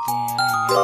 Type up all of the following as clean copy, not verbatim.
again.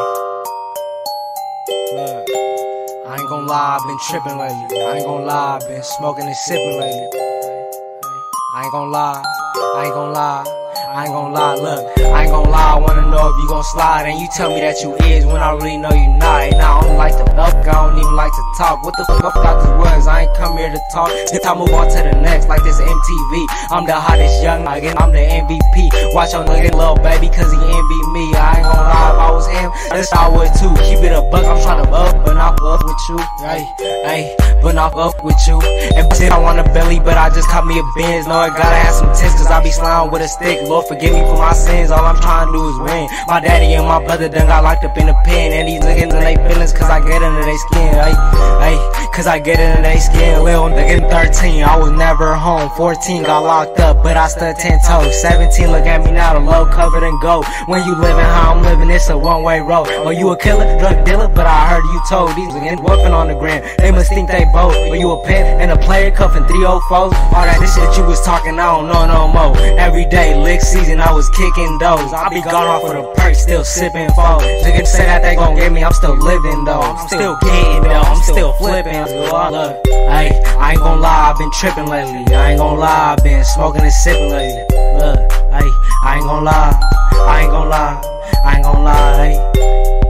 Look, I ain't gon' lie, I've been tripping lately. I ain't gon' lie, I've been smoking and sipping lately. I ain't gon' lie, I ain't gon' lie, I ain't gon' lie. Look, I ain't gon' lie, I wanna know if you gon' slide. And you tell me that you is when I really know you not. And I don't like to fuck, I don't even like to talk. What the fuck about this was? I ain't come here to talk. If I move on to the next, like this MTV. I'm the hottest young nigga, I'm the MVP. Watch your nigga little baby, cause he envy me. I ain't gon' lie, if I was him, this I would too. Keep it a buck, I'm tryna up, but not up with you. Hey, but not up with you. And I want a belly, but I just caught me a Benz. No, I gotta have some tits, cause I be sliding with a stick. Lord, forgive me for my sins, all I'm trying to do is win. My daddy and my brother done got locked up in the pen. And these niggas in they feelings, cause I get under they skin. Cause I get into they skin. Lil nigga 13, I was never home. 14 got locked up, but I stood 10 toes. 17, look at me now, the low covered in gold. When you living how I'm living, it's a one-way road. Oh, you a killer, drug dealer, but I heard you told these niggas whooping on the gram. They must think they both. Or you a pimp and a player cuffing 304s. All that this shit you was talking, I don't know no more. Every day, lick season, I was kicking those. I be gone off of the perk, still sipping foes. Niggas say that they gon' get me, I'm still living though. I'm still getting though, I'm still flipping. Look, I ain't gon' lie, I've been tripping lately. I ain't gon' lie, I've been smoking and sipping lately. Look, I ain't gon' lie, I ain't gon' lie, I ain't gon' lie,